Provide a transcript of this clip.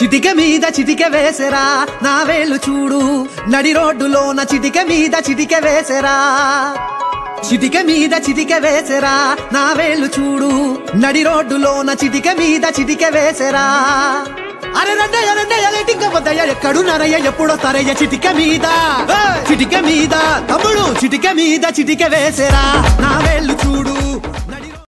చిటిక మీద చిటిక వేసరా నా వేళ్ళు చూడు నడి రోడ్డులోన చిటిక మీద చిటిక వేసరా చిటిక మీద చిటిక వేసరా నా వేళ్ళు చూడు నడి రోడ్డులోన చిటిక మీద చిటిక వేసరా అరే రండయ్య వద్దయ్య ఎక్కడు నరయ్య ఎప్పుడో తరయ్య చిటిక మీద తమ్ముడు చిటిక మీద చిటిక వేసరా నా వేళ్ళు చూడు